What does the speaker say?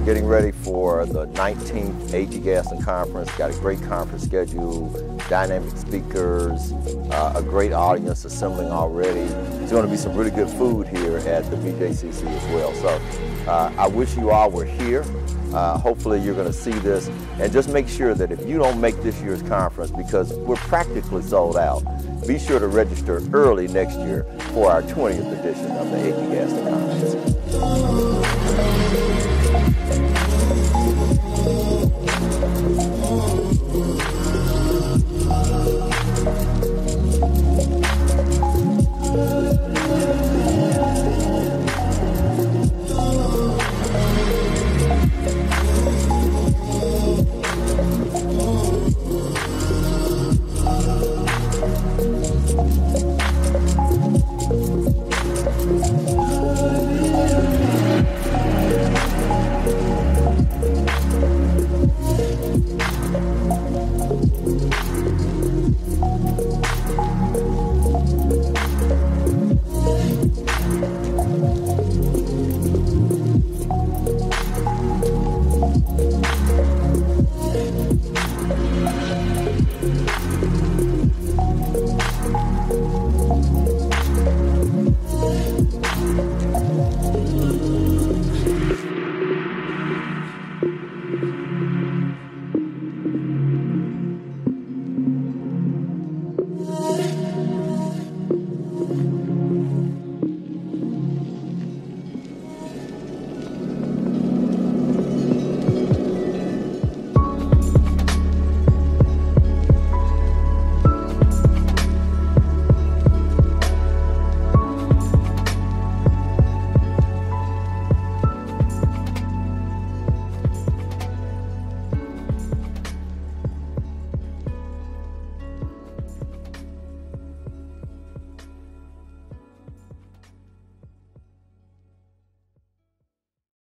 getting ready for the 19th AG Gaston Conference. Got a great conference schedule, dynamic speakers, a great audience assembling already. There's going to be some really good food here at the BJCC as well. So I wish you all were here. Hopefully you're going to see this, and just make sure that if you don't make this year's conference, because we're practically sold out, be sure to register early next year for our 20th edition of the AG Gaston Conference.